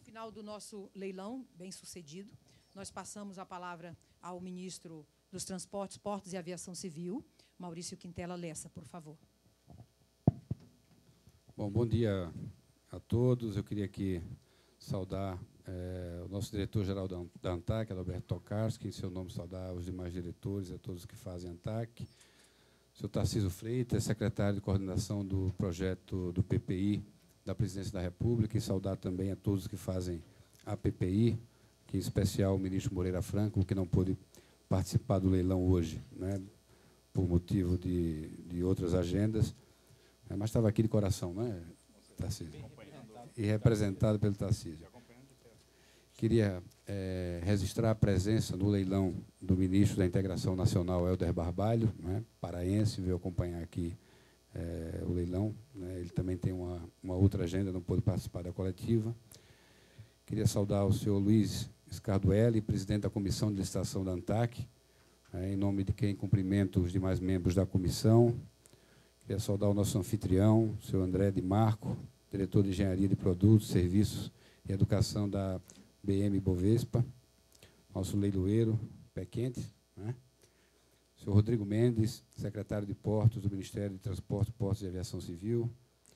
final do nosso leilão, bem sucedido, nós passamos a palavra ao ministro dos Transportes, Portos e Aviação Civil, Maurício Quintela Lessa, por favor. Bom dia a todos. Eu queria aqui saudar o nosso diretor-geral da ANTAC, Alberto Tokarski, em seu nome saudar os demais diretores, a todos que fazem a ANTAC, o senhor Tarcísio Freitas, secretário de coordenação do projeto do PPI da Presidência da República, e saudar também a todos que fazem a PPI, que em especial o ministro Moreira Franco, que não pôde participar do leilão hoje, né, por motivo de outras agendas, mas estava aqui de coração, né, Tarcísio? E representado pelo Tarcísio. Queria registrar a presença no leilão do ministro da Integração Nacional, Helder Barbalho, né, paraense, veio acompanhar aqui o leilão. Né, ele também tem uma outra agenda, não pôde participar da coletiva. Queria saudar o senhor Luiz Scarduelli, presidente da Comissão de Licitação da ANTAC, em nome de quem cumprimento os demais membros da comissão. Queria saudar o nosso anfitrião, o senhor André de Marco, diretor de Engenharia de Produtos, Serviços e Educação da BM Bovespa, nosso leiloeiro, pé quente, né? O senhor Rodrigo Mendes, secretário de Portos do Ministério de Transporte, Portos e Aviação Civil,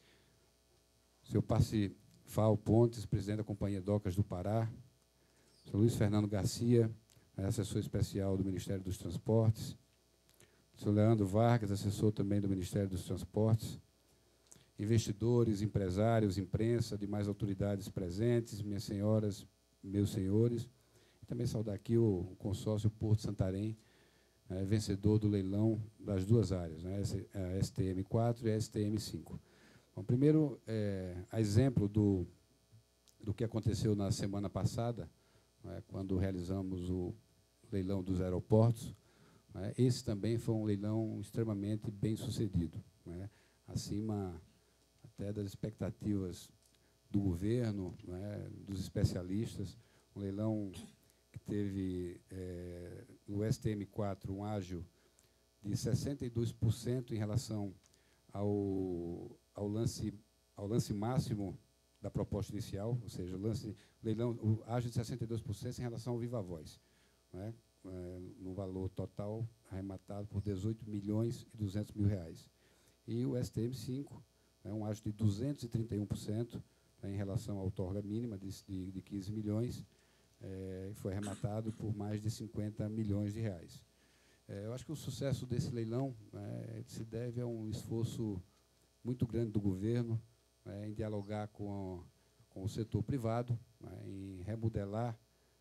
o senhor Parsifal Pontes, presidente da Companhia Docas do Pará, o senhor Luiz Fernando Garcia, assessor especial do Ministério dos Transportes, o senhor Leandro Vargas, assessor também do Ministério dos Transportes, investidores, empresários, imprensa, demais autoridades presentes, minhas senhoras, meus senhores, e também saudar aqui o consórcio Porto Santarém, vencedor do leilão das duas áreas, né, a STM4 e a STM5. Bom, primeiro, a exemplo do que aconteceu na semana passada, né, quando realizamos o leilão dos aeroportos, né, esse também foi um leilão extremamente bem sucedido, né, acima até das expectativas do governo, né, dos especialistas, um leilão que teve, no STM4, um ágio de 62% em relação ao lance máximo da proposta inicial, ou seja, o ágio de 62% em relação ao Viva Voz, né, no valor total arrematado por R$18.200.000. E o STM5, um ágio de 231%, em relação à outorga mínima de 15 milhões, foi arrematado por mais de R$50 milhões. Eu acho que o sucesso desse leilão se deve a um esforço muito grande do governo em dialogar com o setor privado, em remodelar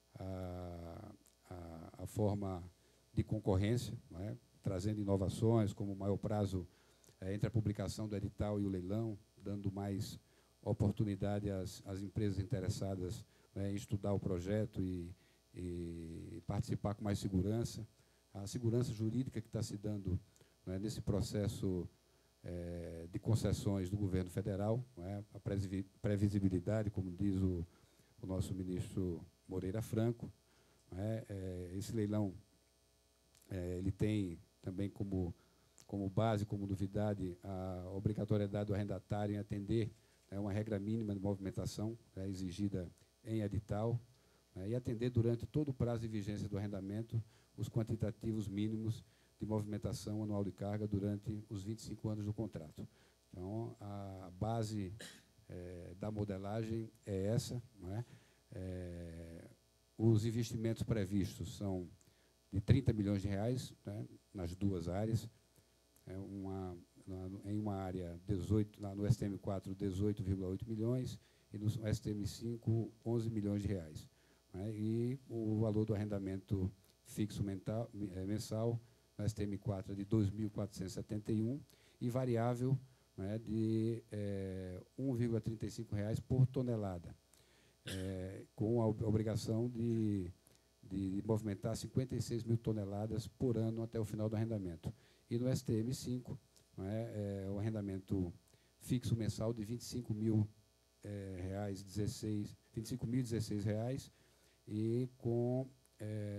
a forma de concorrência, trazendo inovações, como o maior prazo entre a publicação do edital e o leilão, dando mais oportunidade às empresas interessadas em estudar o projeto e participar com mais segurança. A segurança jurídica que está se dando nesse processo de concessões do governo federal, a previsibilidade, como diz o nosso ministro Moreira Franco. Esse leilão ele tem também como base, como novidade, a obrigatoriedade do arrendatário em atender uma regra mínima de movimentação exigida em edital, e atender durante todo o prazo de vigência do arrendamento os quantitativos mínimos de movimentação anual de carga durante os 25 anos do contrato. Então, a base da modelagem é essa. Os investimentos previstos são de R$30 milhões, nas duas áreas, em uma área 18, no STM4, 18,8 milhões, e no STM5, R$11 milhões. E o valor do arrendamento fixo mensal, no STM4, é de R$2.471, e variável de R$1,35 por tonelada, com a obrigação de movimentar 56 mil toneladas por ano até o final do arrendamento. E no STM5, o arrendamento fixo mensal de R$25.016, e com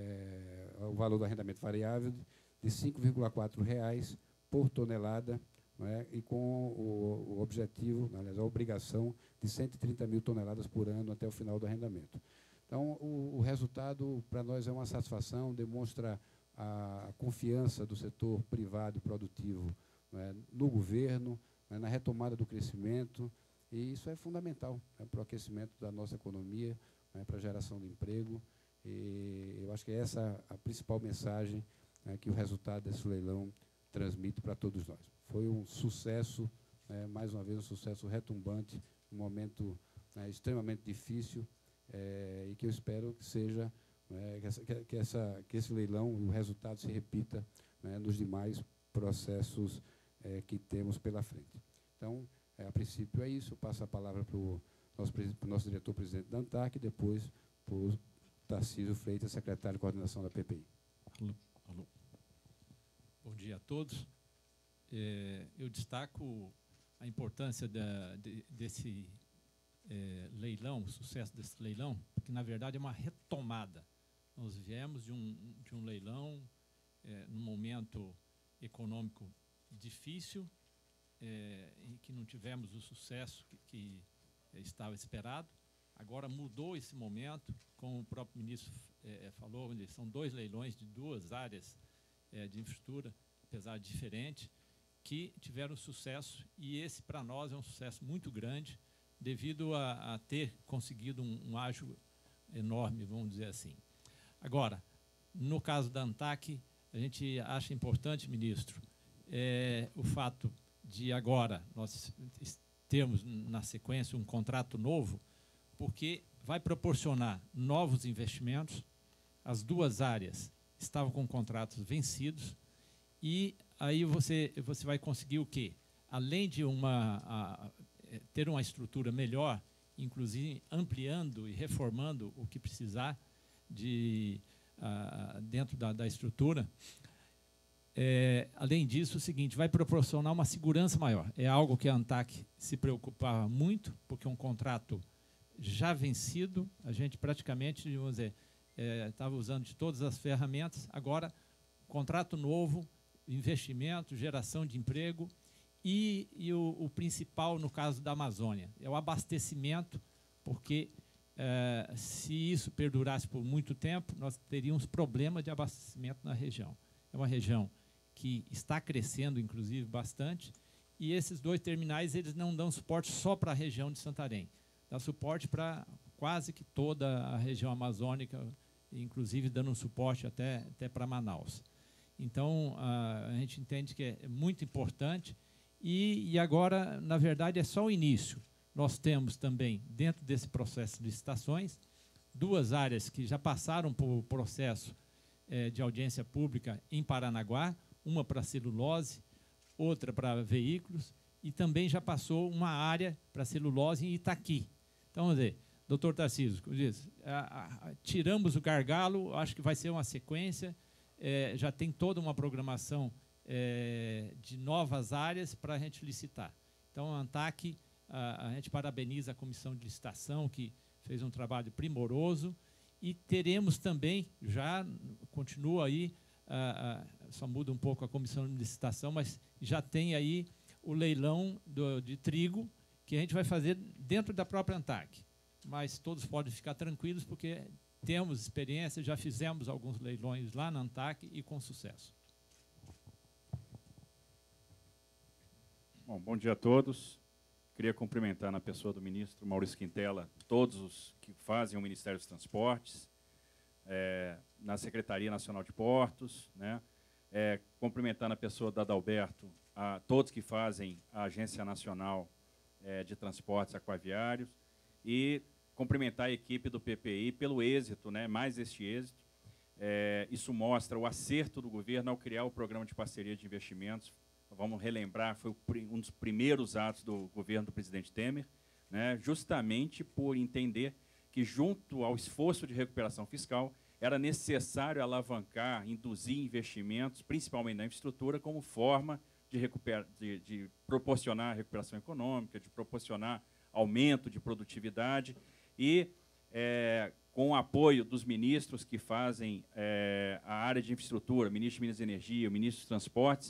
o valor do arrendamento variável de R$5,4 por tonelada não é? E com o objetivo, aliás, a obrigação de 130 mil toneladas por ano até o final do arrendamento. Então, o resultado, para nós, é uma satisfação, demonstra a confiança do setor privado e produtivo, não é, no governo, não é, na retomada do crescimento, e isso é fundamental, né, para o aquecimento da nossa economia, né, para a geração de emprego, e eu acho que essa é a principal mensagem, né, que o resultado desse leilão transmite para todos nós. Foi um sucesso, né, mais uma vez, um sucesso retumbante, um momento, né, extremamente difícil, e que eu espero que seja, né, que esse leilão e o resultado se repita, né, nos demais processos que temos pela frente. Então, a princípio é isso. Eu passo a palavra para o nosso diretor-presidente da ANTAC e depois para o Tarcísio Freitas, secretário de coordenação da PPI. Alô. Bom dia a todos. Eu destaco a importância desse leilão, o sucesso desse leilão, porque, na verdade, é uma retomada. Nós viemos de um leilão num momento econômico difícil, em que não tivemos o sucesso que estava esperado. Agora mudou esse momento, como o próprio ministro falou, são 2 leilões de 2 áreas de infraestrutura, apesar de diferente, que tiveram sucesso, e esse, para nós, é um sucesso muito grande, devido a ter conseguido um ágio enorme, vamos dizer assim. Agora, no caso da ANTAC, a gente acha importante, ministro, o fato de agora nós termos, na sequência, um contrato novo, porque vai proporcionar novos investimentos. As 2 áreas estavam com contratos vencidos, e aí você vai conseguir o quê? Além de ter uma estrutura melhor, inclusive ampliando e reformando o que precisar dentro da estrutura. Além disso, o seguinte, vai proporcionar uma segurança maior. É algo que a ANTAC se preocupava muito, porque é um contrato já vencido, a gente praticamente, vamos dizer, estava usando de todas as ferramentas. Agora, contrato novo, investimento, geração de emprego, e o principal, no caso da Amazônia, é o abastecimento, porque se isso perdurasse por muito tempo, nós teríamos problema de abastecimento na região. É uma região que está crescendo, inclusive, bastante, e esses 2 terminais, eles não dão suporte só para a região de Santarém, dá suporte para quase que toda a região amazônica, inclusive dando um suporte até para Manaus. Então, a gente entende que é muito importante, e agora, na verdade, é só o início. Nós temos também, dentro desse processo de licitações, 2 áreas que já passaram por o processo de audiência pública em Paranaguá, uma para celulose, outra para veículos, e também já passou uma área para celulose em Itaqui. Então, vamos dizer, doutor Tarcísio, tiramos o gargalo, acho que vai ser uma sequência, já tem toda uma programação de novas áreas para a gente licitar. Então, a ANTAC, a gente parabeniza a comissão de licitação, que fez um trabalho primoroso, e teremos também, já continua aí, só muda um pouco a comissão de licitação, mas já tem aí o leilão de trigo, que a gente vai fazer dentro da própria ANTAC. Mas todos podem ficar tranquilos, porque temos experiência, já fizemos alguns leilões lá na ANTAC e com sucesso. Bom dia a todos. Queria cumprimentar, na pessoa do ministro Maurício Quintela, todos os que fazem o Ministério dos Transportes, na Secretaria Nacional de Portos, né? Cumprimentar, na pessoa da Adalberto, a todos que fazem a Agência Nacional de Transportes Aquaviários, e cumprimentar a equipe do PPI pelo êxito, né? Mais este êxito. Isso mostra o acerto do governo ao criar o Programa de Parceria de Investimentos. Vamos relembrar, foi um dos primeiros atos do governo do presidente Temer, né, justamente por entender que, junto ao esforço de recuperação fiscal, era necessário alavancar, induzir investimentos, principalmente na infraestrutura, como forma de proporcionar recuperação econômica, de proporcionar aumento de produtividade, e com o apoio dos ministros que fazem a área de infraestrutura, o ministro de Minas e Energia, o ministro dos Transportes,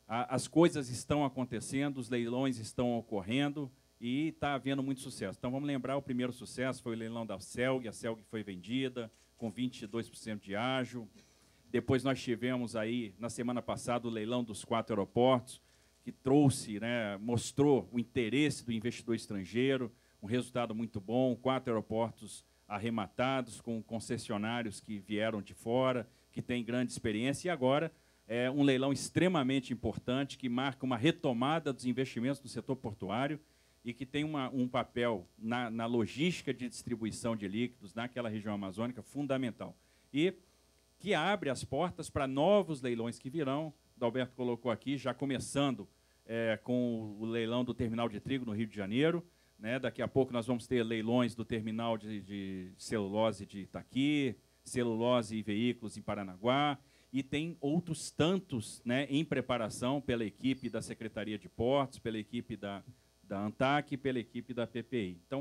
as coisas estão acontecendo, os leilões estão ocorrendo e está havendo muito sucesso. Então, vamos lembrar, o primeiro sucesso foi o leilão da CELG, a CELG foi vendida com 22% de ágio. Depois nós tivemos aí, na semana passada, o leilão dos 4 aeroportos, que trouxe, né, mostrou o interesse do investidor estrangeiro, um resultado muito bom, 4 aeroportos arrematados, com concessionários que vieram de fora, que têm grande experiência, e agora é um leilão extremamente importante, que marca uma retomada dos investimentos do setor portuário e que tem um papel na logística de distribuição de líquidos naquela região amazônica fundamental. E que abre as portas para novos leilões que virão. O Dalberto colocou aqui, já começando com o leilão do terminal de trigo no Rio de Janeiro, né? Daqui a pouco nós vamos ter leilões do terminal de celulose de Itaqui, celulose e veículos em Paranaguá, e tem outros tantos, né, em preparação pela equipe da Secretaria de Portos, pela equipe da ANTAC e pela equipe da PPI. Então,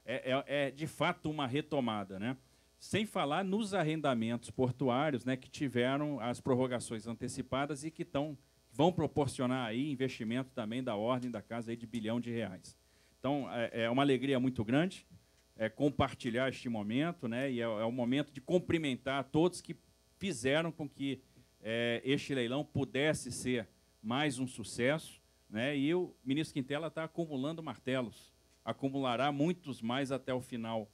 de fato uma retomada, né? Sem falar nos arrendamentos portuários, né, que tiveram as prorrogações antecipadas e que vão proporcionar aí investimento também da ordem da casa aí de R$ 1 bilhão. Então, é uma alegria muito grande compartilhar este momento, né, e é o momento de cumprimentar a todos que fizeram com que este leilão pudesse ser mais um sucesso, né, e o ministro Quintela está acumulando martelos, acumulará muitos mais até o final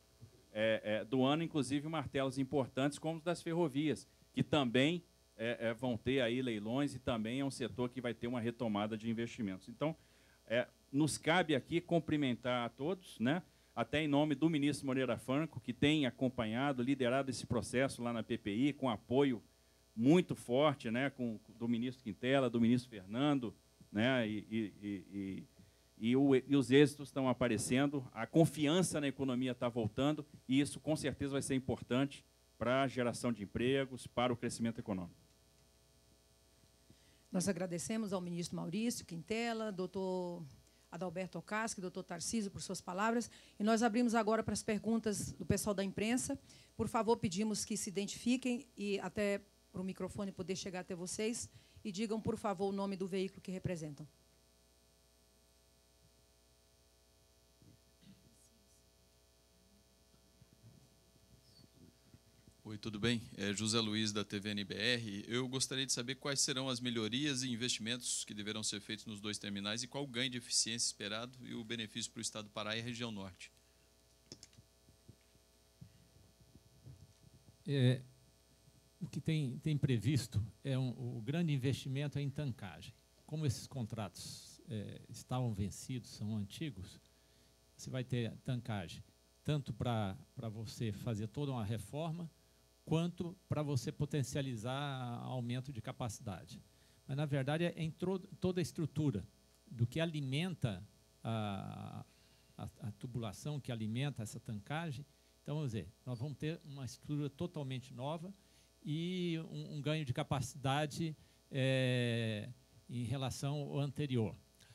do ano, inclusive martelos importantes como os das ferrovias, que também vão ter aí leilões e também é um setor que vai ter uma retomada de investimentos. Então, nos cabe aqui cumprimentar a todos, né, até em nome do ministro Moreira Franco, que tem acompanhado, liderado esse processo lá na PPI, com apoio muito forte, né, do ministro Quintela, do ministro Fernando, né, e os êxitos estão aparecendo, a confiança na economia está voltando, e isso, com certeza, vai ser importante para a geração de empregos, para o crescimento econômico. Nós agradecemos ao ministro Maurício Quintela, doutor Adalberto Ocasque, doutor Tarcísio, por suas palavras. E nós abrimos agora para as perguntas do pessoal da imprensa. Por favor, pedimos que se identifiquem e até para o microfone poder chegar até vocês e digam, por favor, o nome do veículo que representam. Oi, tudo bem? José Luiz, da TVNBR. Eu gostaria de saber quais serão as melhorias e investimentos que deverão ser feitos nos 2 terminais e qual o ganho de eficiência esperado e o benefício para o Estado do Pará e a região norte. O que tem previsto o grande investimento em tancagem. Como esses contratos estavam vencidos, são antigos, você vai ter tancagem tanto para você fazer toda uma reforma, quanto para você potencializar aumento de capacidade. Mas, na verdade, é em toda a estrutura do que alimenta a tubulação, que alimenta essa tancagem. Então, vamos dizer, nós vamos ter uma estrutura totalmente nova e um ganho de capacidade em relação ao anterior.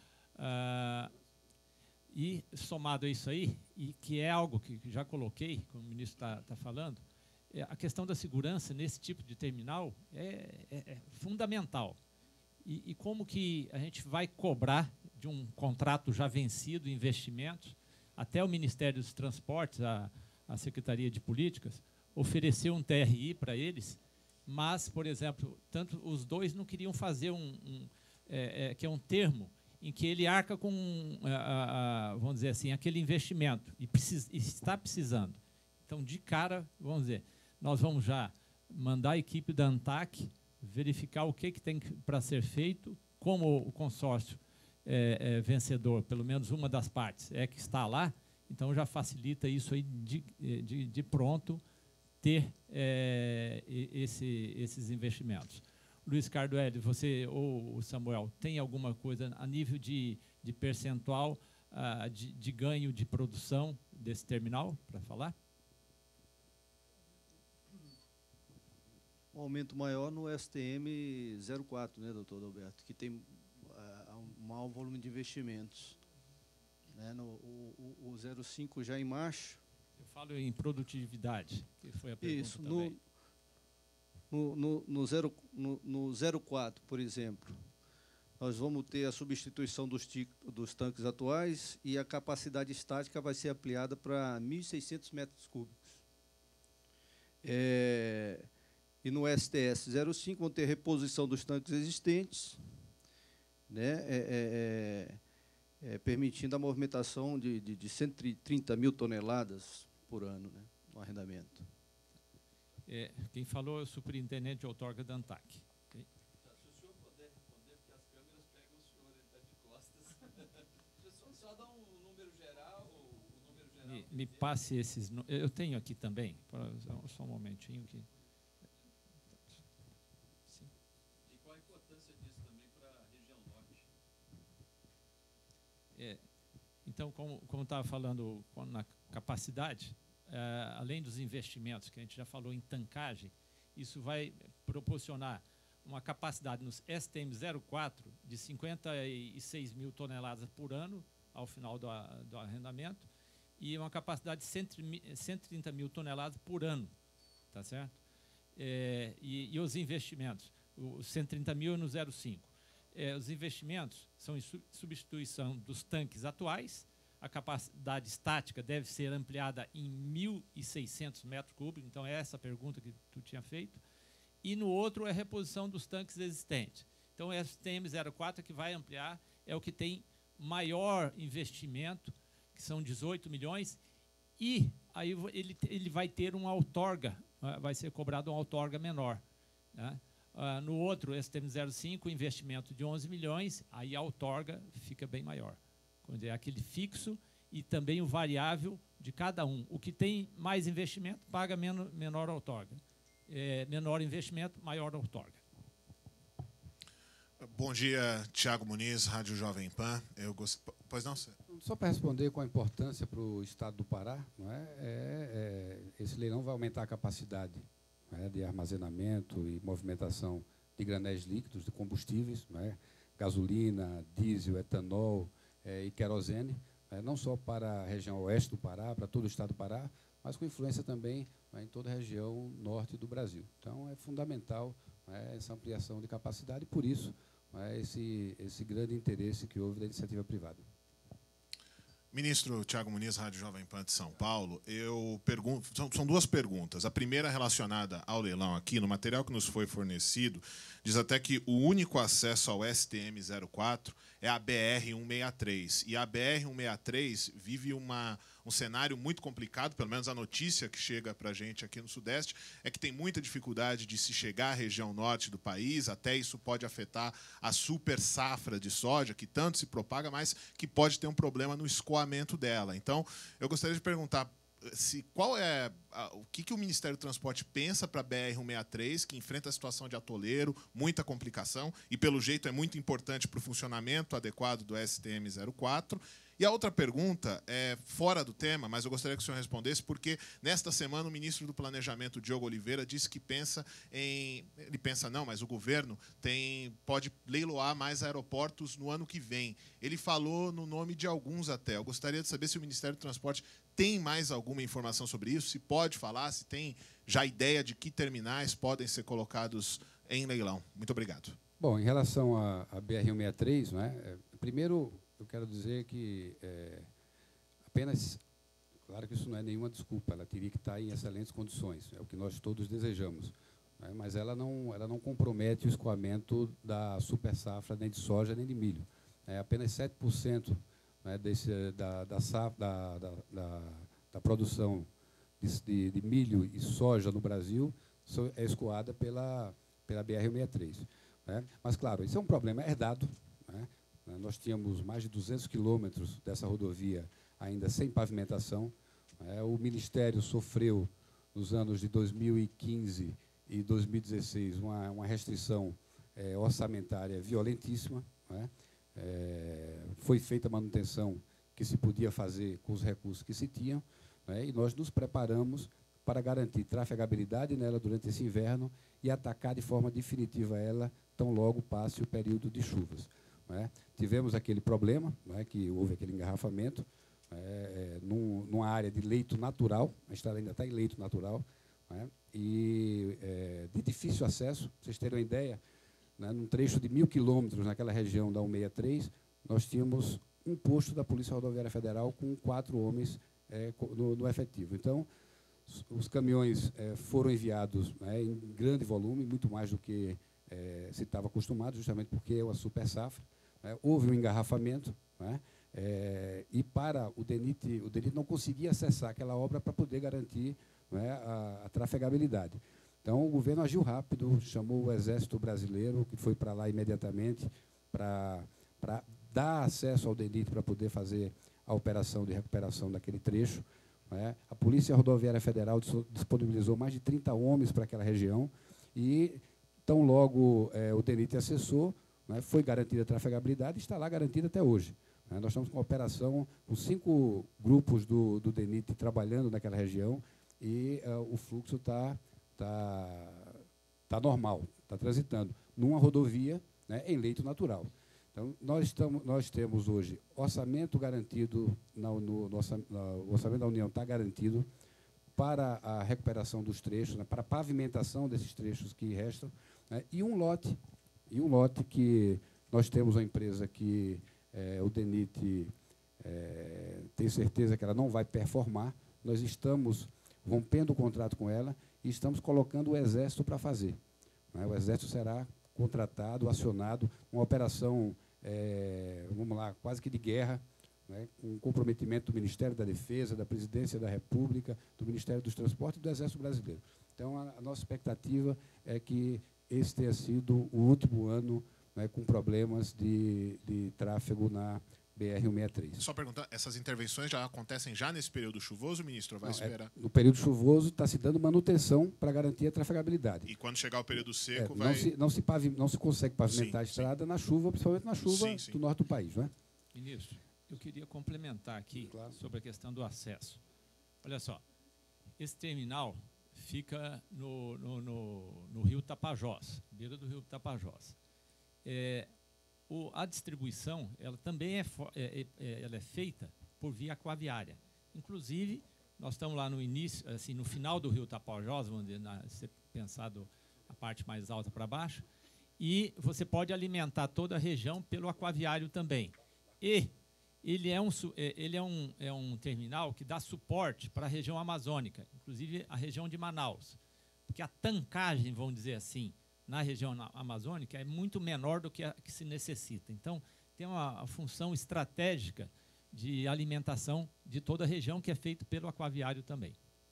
E, somado a isso aí, e que é algo que já coloquei, como o ministro está falando, a questão da segurança nesse tipo de terminal é fundamental. E como que a gente vai cobrar de um contrato já vencido, investimentos, até o Ministério dos Transportes, a Secretaria de Políticas, ofereceu um TRI para eles, mas, por exemplo, tanto os dois não queriam fazer que é um termo em que ele arca com, vamos dizer assim, aquele investimento, e está precisando. Então, de cara, vamos dizer, nós vamos já mandar a equipe da ANTAC verificar o que tem para ser feito, como o consórcio vencedor, pelo menos uma das partes, que está lá, então já facilita isso aí de pronto ter esses investimentos. Luiz Cardoelli, você ou o Samuel, tem alguma coisa a nível de percentual de ganho de produção desse terminal para falar? Um aumento maior no STM 04, né, doutor Adalberto, que tem um maior volume de investimentos. Né, o 05 já em março. Eu falo em produtividade, que foi a pergunta isso, também. No 04, por exemplo, nós vamos ter a substituição dos tanques atuais e a capacidade estática vai ser ampliada para 1.600 metros cúbicos. E no STS 05 vão ter reposição dos tanques existentes, né, permitindo a movimentação de 130 mil toneladas por ano, né, no arrendamento. Quem falou é o superintendente de outorga da ANTAC. Okay? Se o senhor puder responder, porque as câmeras pegam o senhor, ele está de costas. Só dá um número geral. Me passe esses. Eu tenho aqui também. Só um momentinho aqui. Sim. E qual a importância disso também para a região norte? Então, como estava falando na capacidade, além dos investimentos que a gente já falou em tancagem, isso vai proporcionar uma capacidade nos STM-04 de 56 mil toneladas por ano ao final do arrendamento e uma capacidade de 130 mil toneladas por ano, tá certo? E os investimentos, os 130 mil no 05. Os investimentos são em substituição dos tanques atuais. A capacidade estática deve ser ampliada em 1.600 metros cúbicos, então é essa a pergunta que tu tinha feito. E no outro é a reposição dos tanques existentes. Então, o STM-04 que vai ampliar é o que tem maior investimento, que são 18 milhões, e aí ele vai ter uma outorga, vai ser cobrado uma outorga menor, né? No outro, STM-05, investimento de 11 milhões, aí a outorga fica bem maior. É aquele fixo e também o variável de cada um. O que tem mais investimento paga menor outorga. Menor investimento, maior outorga. Bom dia, Tiago Muniz, Rádio Jovem Pan. Pois não, senhor? Só para responder com a importância para o Estado do Pará, não é? Esse leilão vai aumentar a capacidade, não é, de armazenamento e movimentação de granéis líquidos, de combustíveis, não é? Gasolina, diesel, etanol, e querosene, não só para a região oeste do Pará, para todo o estado do Pará, mas com influência também em toda a região norte do Brasil. Então, é fundamental essa ampliação de capacidade, e por isso esse grande interesse que houve da iniciativa privada. Ministro Tiago Muniz, Rádio Jovem Pan de São Paulo, eu pergunto, são duas perguntas. A primeira relacionada ao leilão aqui, no material que nos foi fornecido, diz até que o único acesso ao STM-04 é a BR-163. E a BR-163 vive um cenário muito complicado, pelo menos a notícia que chega para a gente aqui no Sudeste, é que tem muita dificuldade de se chegar à região norte do país, até isso pode afetar a super safra de soja, que tanto se propaga, mas que pode ter um problema no escoamento dela. Então, eu gostaria de perguntar o que o Ministério do Transporte pensa para a BR-163, que enfrenta a situação de atoleiro, muita complicação, e, pelo jeito, é muito importante para o funcionamento adequado do STM-04. E a outra pergunta é fora do tema, mas eu gostaria que o senhor respondesse, porque nesta semana o ministro do Planejamento, Diogo Oliveira, disse que mas o governo pode leiloar mais aeroportos no ano que vem. Ele falou no nome de alguns até. Eu gostaria de saber se o Ministério do Transporte tem mais alguma informação sobre isso, se pode falar, se tem já ideia de que terminais podem ser colocados em leilão. Muito obrigado. Bom, em relação à BR-163, primeiro eu quero dizer que apenas, claro que isso não é nenhuma desculpa, ela teria que estar em excelentes condições, é o que nós todos desejamos, mas ela não compromete o escoamento da super safra nem de soja nem de milho. Apenas 7% da produção de milho e soja no Brasil é escoada pela BR-163. Mas, claro, isso é um problema herdado. Nós tínhamos mais de 200 quilômetros dessa rodovia ainda sem pavimentação. O Ministério sofreu, nos anos de 2015 e 2016, uma restrição orçamentária violentíssima. Foi feita a manutenção que se podia fazer com os recursos que se tinham, e nós nos preparamos para garantir trafegabilidade nela durante esse inverno e atacar de forma definitiva ela tão logo passe o período de chuvas. Tivemos aquele problema, que houve aquele engarrafamento, numa área de leito natural, a estrada ainda está em leito natural, e de difícil acesso. Para vocês terem uma ideia, né, num trecho de 1.000 quilômetros naquela região da 163, nós tínhamos um posto da Polícia Rodoviária Federal com 4 homens no efetivo. Então, os caminhões foram enviados, né, em grande volume, muito mais do que se estava acostumado, justamente porque é uma super safra. Né, houve um engarrafamento, né, e para o DENIT não conseguia acessar aquela obra para poder garantir, né, a trafegabilidade. Então, o governo agiu rápido, chamou o Exército Brasileiro, que foi para lá imediatamente para dar acesso ao DENIT para poder fazer a operação de recuperação daquele trecho. Né. A Polícia Rodoviária Federal disponibilizou mais de 30 homens para aquela região e, tão logo o DENIT acessou, né, foi garantida a trafegabilidade e está lá garantida até hoje. Né. Nós estamos com uma operação com 5 grupos do DENIT trabalhando naquela região e o fluxo está normal, está transitando numa rodovia, né, em leito natural. Então, nós temos hoje orçamento garantido, o orçamento da União está garantido para a recuperação dos trechos, né, para a pavimentação desses trechos que restam, né, e um lote que nós temos uma empresa que o DENIT tem certeza que ela não vai performar, nós estamos rompendo o contrato com ela e estamos colocando o Exército para fazer. Né, o Exército será contratado, acionado, uma operação, vamos lá, quase que de guerra, né, com comprometimento do Ministério da Defesa, da Presidência da República, do Ministério dos Transportes e do Exército Brasileiro. Então, a nossa expectativa é que esse tenha sido o último ano, né, com problemas de tráfego na BR-163. Só perguntar, essas intervenções já acontecem já nesse período chuvoso, ministro, ou vai esperar? No período chuvoso está se dando manutenção para garantir a trafegabilidade. E quando chegar o período seco, não se consegue pavimentar a estrada na chuva, principalmente na chuva do norte do país. Né? Ministro, eu queria complementar aqui sobre a questão do acesso. Olha só, esse terminal fica no rio Tapajós, beira do rio Tapajós. A distribuição, ela também ela é feita por via aquaviária. Inclusive, nós estamos lá no início, assim, no final do rio Tapajós, vamos dizer, se pensado a parte mais alta para baixo, e você pode alimentar toda a região pelo aquaviário também. E ele é um terminal que dá suporte para a região amazônica, inclusive a região de Manaus, porque a tancagem, vamos dizer assim, na região amazônica é muito menor do que a que se necessita. Então, tem uma função estratégica de alimentação de toda a região, que é feito pelo aquaviário também.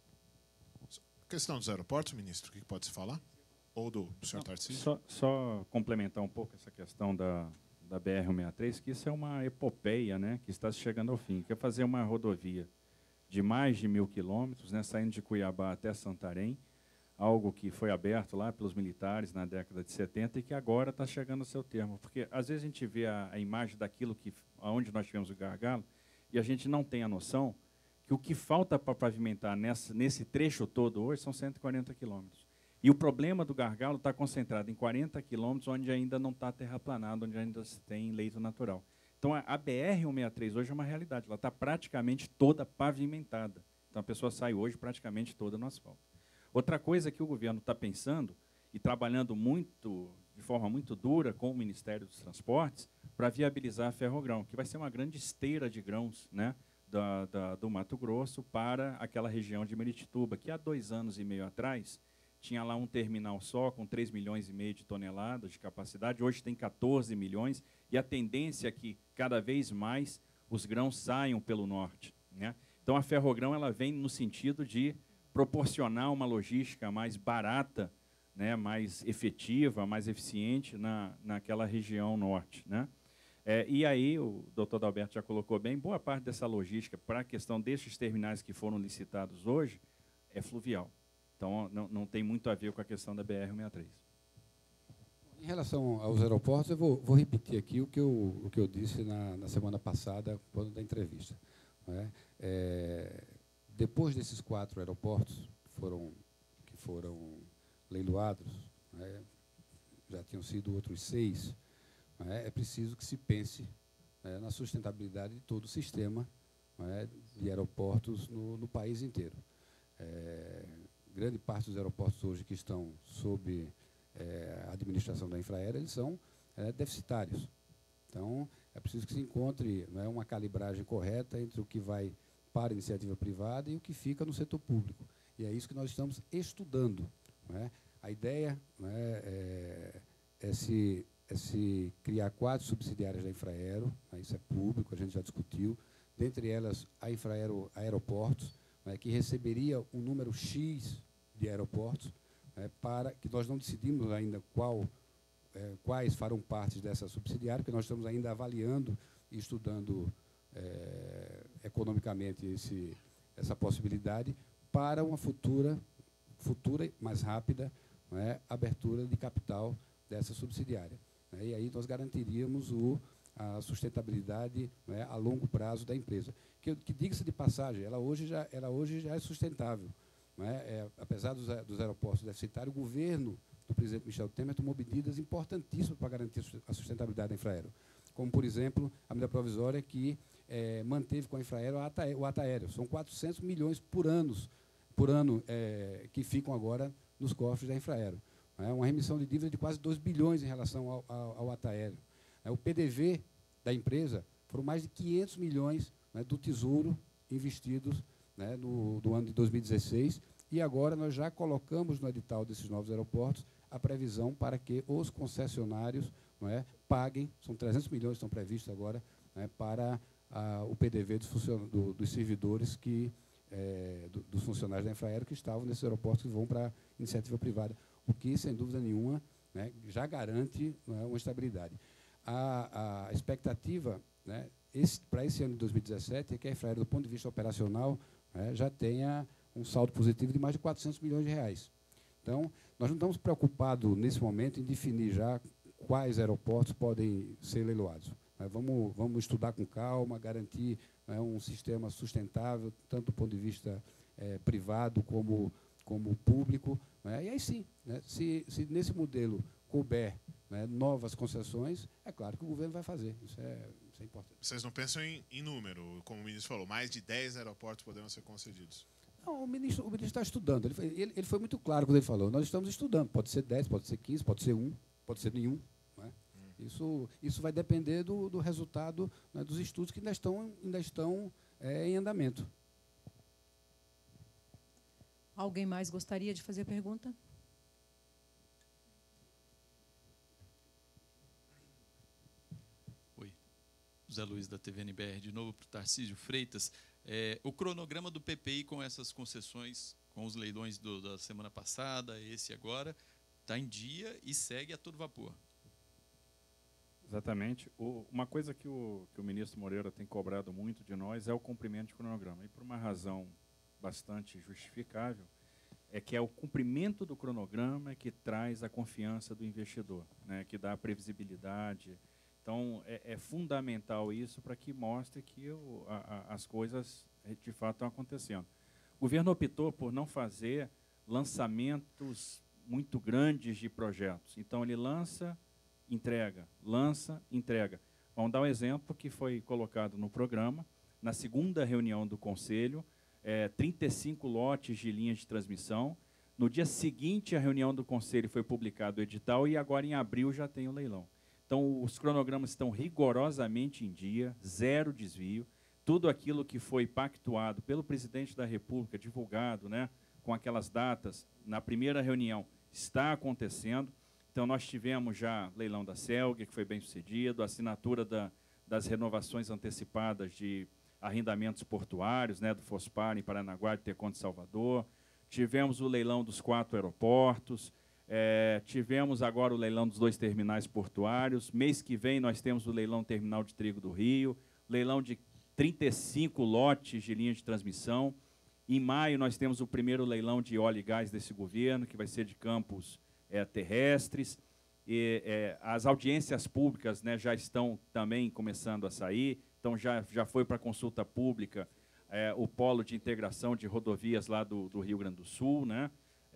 Questão dos aeroportos, ministro, o que pode se falar? Ou do senhor Tarcísio? Só complementar um pouco essa questão da BR-163, que isso é uma epopeia, né, que está chegando ao fim. Quer fazer uma rodovia de mais de 1.000 quilômetros, né, saindo de Cuiabá até Santarém, algo que foi aberto lá pelos militares na década de 70 e que agora está chegando ao seu termo. Porque, às vezes, a gente vê a imagem daquilo onde nós tivemos o gargalo e a gente não tem a noção que o que falta para pavimentar nesse trecho todo hoje são 140 quilômetros. E o problema do gargalo está concentrado em 40 quilômetros, onde ainda não está terraplanado, onde ainda se tem leito natural. Então, a BR-163 hoje é uma realidade. Ela está praticamente toda pavimentada. Então, a pessoa sai hoje praticamente toda no asfalto. Outra coisa que o governo está pensando e trabalhando de forma muito dura com o Ministério dos Transportes para viabilizar a Ferrogrão, que vai ser uma grande esteira de grãos, né, do Mato Grosso para aquela região de Miritituba, que há 2 anos e meio atrás tinha lá um terminal só com 3,5 milhões de toneladas de capacidade, hoje tem 14 milhões, e a tendência é que cada vez mais os grãos saiam pelo norte. Né? Então, a Ferrogrão ela vem no sentido de proporcionar uma logística mais barata, né, mais efetiva, mais eficiente naquela região norte. Né? E aí, o doutor Adalberto já colocou bem, boa parte dessa logística para a questão destes terminais que foram licitados hoje é fluvial. Então, não tem muito a ver com a questão da BR-163. Em relação aos aeroportos, eu vou repetir aqui o que eu disse na semana passada, quando da entrevista. Né? Depois desses 4 aeroportos que foram leiloados, né, já tinham sido outros 6, né, é preciso que se pense, né, na sustentabilidade de todo o sistema, né, de aeroportos no país inteiro. Grande parte dos aeroportos hoje que estão sob a administração da Infraero, eles são deficitários. Então, é preciso que se encontre, né, uma calibragem correta entre o que vai para a iniciativa privada e o que fica no setor público. E é isso que nós estamos estudando. Né? A ideia, né, é se criar 4 subsidiárias da Infraero, né, isso é público, a gente já discutiu, dentre elas a Infraero Aeroportos, né, que receberia um número X de aeroportos, né, para que nós não decidimos ainda quais farão parte dessa subsidiária, porque nós estamos ainda avaliando e estudando economicamente essa possibilidade para uma futura mais rápida, né, abertura de capital dessa subsidiária. Né, e aí nós garantiríamos a sustentabilidade, né, a longo prazo da empresa. Que diga-se de passagem, ela hoje já é sustentável. Né, apesar dos aeroportos deficitários, o governo do presidente Michel Temer tomou medidas importantíssimas para garantir a sustentabilidade da Infraero, como, por exemplo, a medida provisória que manteve com a Infraero o ATA aéreo. São 400 milhões por ano que ficam agora nos cofres da Infraero. Uma remissão de dívida de quase 2 bilhões em relação ao ATA aéreo. O PDV da empresa foram mais de 500 milhões, né, do Tesouro investidos, né, do ano de 2016, e agora nós já colocamos no edital desses novos aeroportos a previsão para que os concessionários, não é, paguem, são 300 milhões que estão previstos agora, né, para o PDV dos servidores dos funcionários da Infraero que estavam nesses aeroportos que vão para a iniciativa privada, o que, sem dúvida nenhuma, né, já garante, não é, uma estabilidade. A expectativa, né, para esse ano de 2017 é que a Infraero, do ponto de vista operacional, né, já tenha um saldo positivo de mais de 400 milhões de reais. Então, nós não estamos preocupados, nesse momento, em definir já quais aeroportos podem ser leiloados. Vamos estudar com calma, garantir, né, um sistema sustentável, tanto do ponto de vista privado como público. Né, e aí sim, né, se nesse modelo couber, né, novas concessões, é claro que o governo vai fazer. Isso é importante. Vocês não pensam em número, como o ministro falou, mais de 10 aeroportos poderão ser concedidos? Não, o ministro está estudando. Ele foi muito claro quando ele falou. Nós estamos estudando. Pode ser 10, pode ser 15, pode ser 1, pode ser nenhum. Né? Isso vai depender do resultado, né, dos estudos que ainda estão em andamento. Alguém mais gostaria de fazer pergunta? Oi, José Luiz, da TVNBR, de novo para o Tarcísio Freitas. O cronograma do PPI com essas concessões, com os leilões da semana passada, esse agora, está em dia e segue a todo vapor. Exatamente. Uma coisa que o ministro Moreira tem cobrado muito de nós é o cumprimento de cronograma. E por uma razão bastante justificável, é que é o cumprimento do cronograma que traz a confiança do investidor, né, que dá a previsibilidade. Então, é fundamental isso para que mostre que as coisas, de fato, estão acontecendo. O governo optou por não fazer lançamentos muito grandes de projetos. Então, ele lança, entrega. Vamos dar um exemplo que foi colocado no programa. Na segunda reunião do Conselho, 35 lotes de linhas de transmissão. No dia seguinte, a reunião do Conselho foi publicado o edital e agora, em abril, já tem o leilão. Então, os cronogramas estão rigorosamente em dia, 0 desvio. Tudo aquilo que foi pactuado pelo presidente da República, divulgado, né, com aquelas datas, na primeira reunião, está acontecendo. Então, nós tivemos já leilão da Celg, que foi bem sucedido, a assinatura das renovações antecipadas de arrendamentos portuários, né, do Fospar em Paranaguá, de Tecon de Salvador. Tivemos o leilão dos 4 aeroportos. Tivemos agora o leilão dos 2 terminais portuários. Mês que vem nós temos o leilão do terminal de trigo do Rio, leilão de 35 lotes de linha de transmissão. Em maio nós temos o primeiro leilão de óleo e gás desse governo, que vai ser de campos terrestres. As audiências públicas, né, já estão também começando a sair. Então já foi para consulta pública o polo de integração de rodovias lá do Rio Grande do Sul, né?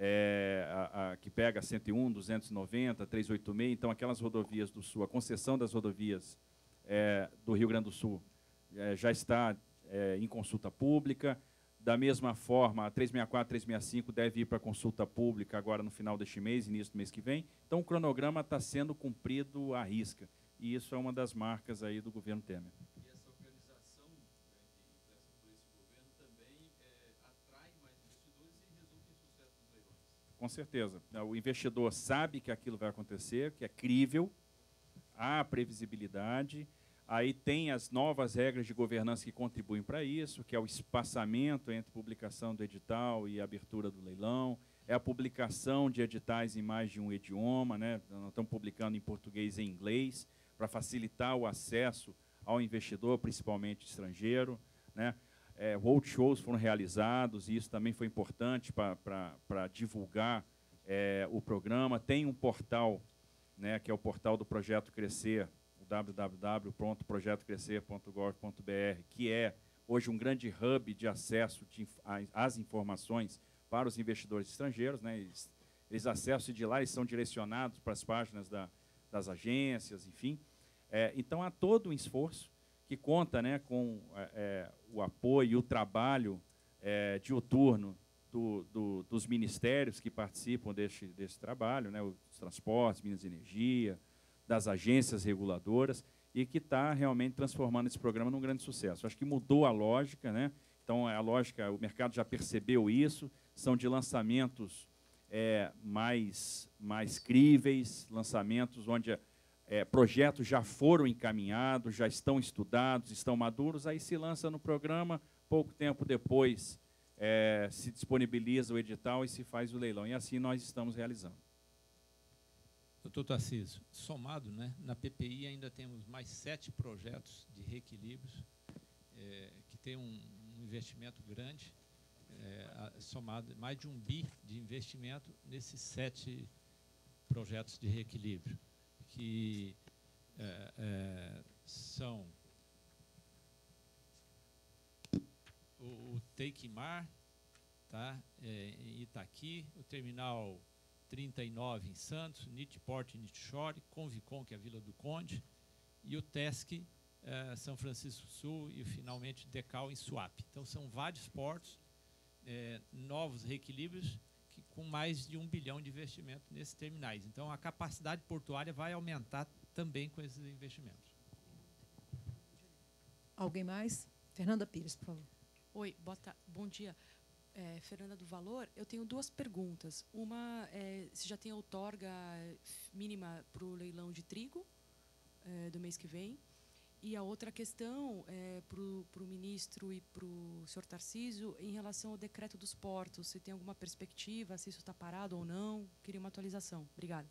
Que pega 101, 290, 386, então aquelas rodovias do Sul, a concessão das rodovias do Rio Grande do Sul já está em consulta pública. Da mesma forma, a 364, 365 deve ir para consulta pública agora no final deste mês, início do mês que vem. Então, o cronograma está sendo cumprido à risca. E isso é uma das marcas aí do governo Temer. E essa organização que impressa por esse governo também atrai mais investidores e resulta em sucesso dos leilões? Com certeza. O investidor sabe que aquilo vai acontecer, que é crível, há previsibilidade. Aí tem as novas regras de governança que contribuem para isso, que é o espaçamento entre publicação do edital e abertura do leilão, é a publicação de editais em mais de um idioma, né? Nós estamos publicando em português e em inglês, para facilitar o acesso ao investidor, principalmente estrangeiro, né? Roadshows foram realizados, e isso também foi importante para divulgar o programa. Tem um portal, né, que é o portal do Projeto Crescer, www.projetocrescer.gov.br, que é hoje um grande hub de acesso às informações para os investidores estrangeiros, né? Eles acessam de lá, eles são direcionados para as páginas das agências, enfim. Então, há todo um esforço que conta, né, com o apoio e o trabalho diuturno dos ministérios que participam desse trabalho, né, os transportes, Minas e Energia, das agências reguladoras, e que está realmente transformando esse programa num grande sucesso. Acho que mudou a lógica, né? Então, a lógica, o mercado já percebeu isso, são de lançamentos mais críveis, lançamentos onde projetos já foram encaminhados, já estão estudados, estão maduros, aí se lança no programa, pouco tempo depois se disponibiliza o edital e se faz o leilão. E assim nós estamos realizando. Doutor Tarcísio, somado, né, na PPI ainda temos mais 7 projetos de reequilíbrios, que tem um investimento grande, somado mais de 1 bi de investimento nesses 7 projetos de reequilíbrio, que são o Teiquimar, tá, em Itaqui, o terminal 39 em Santos, Nitport em Nitshore, Convicom, que é a Vila do Conde, e o TESC São Francisco do Sul e, finalmente, Decal em Suape. Então, são vários portos, novos reequilíbrios, com mais de 1 bilhão de investimento nesses terminais. Então, a capacidade portuária vai aumentar também com esses investimentos. Alguém mais? Fernanda Pires, por favor. Oi, bom dia. Fernanda do Valor, eu tenho 2 perguntas. Uma se já tem outorga mínima para o leilão de trigo do mês que vem. E a outra questão para o ministro e para o senhor Tarcísio em relação ao decreto dos portos. Se tem alguma perspectiva, se isso está parado ou não? Queria uma atualização. Obrigada.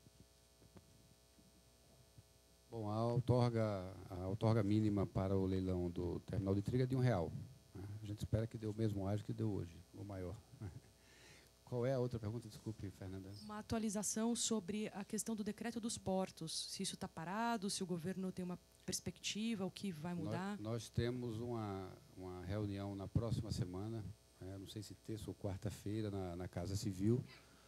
Bom, a outorga mínima para o leilão do terminal de trigo é de R$1. A gente espera que dê o mesmo ágio que deu hoje, ou maior. Qual é a outra pergunta? Desculpe, Fernanda. Uma atualização sobre a questão do decreto dos portos. Se isso está parado, se o governo tem uma perspectiva, o que vai mudar? Nós temos uma reunião na próxima semana, não sei se terça ou quarta-feira, na Casa Civil.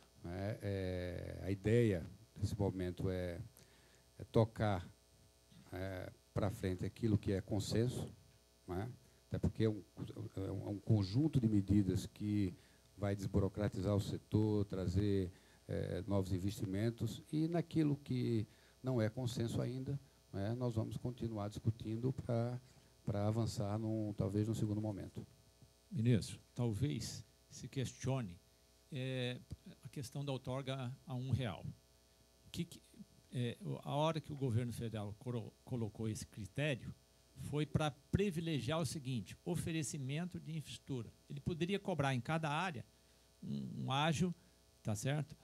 A ideia desse momento é tocar para frente aquilo que é consenso, até porque é um conjunto de medidas que vai desburocratizar o setor, trazer novos investimentos, e naquilo que não é consenso ainda, nós vamos continuar discutindo para avançar, talvez, num segundo momento. Ministro, talvez se questione a questão da outorga a R$1. A hora que o governo federal colocou esse critério, foi para privilegiar o seguinte: oferecimento de infraestrutura. Ele poderia cobrar em cada área um ágio, tá certo?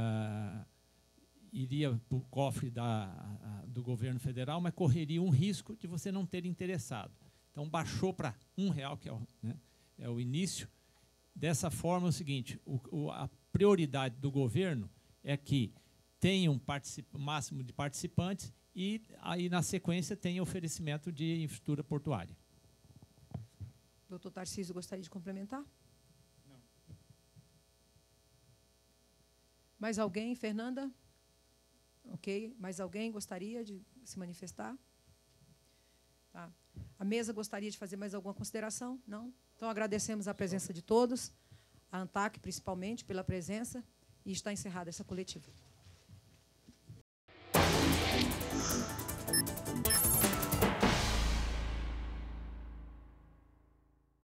Iria para o cofre do governo federal, mas correria um risco de você não ter interessado. Então, baixou para R$1, que é o início. Dessa forma, é o seguinte: a prioridade do governo é que tenha um máximo de participantes e aí, na sequência, tem oferecimento de infraestrutura portuária. Doutor Tarcísio, gostaria de complementar? Não. Mais alguém? Fernanda? Ok. Mais alguém gostaria de se manifestar? Tá. A mesa gostaria de fazer mais alguma consideração? Não? Então, agradecemos a presença de todos, a ANTAC, principalmente, pela presença, e está encerrada essa coletiva.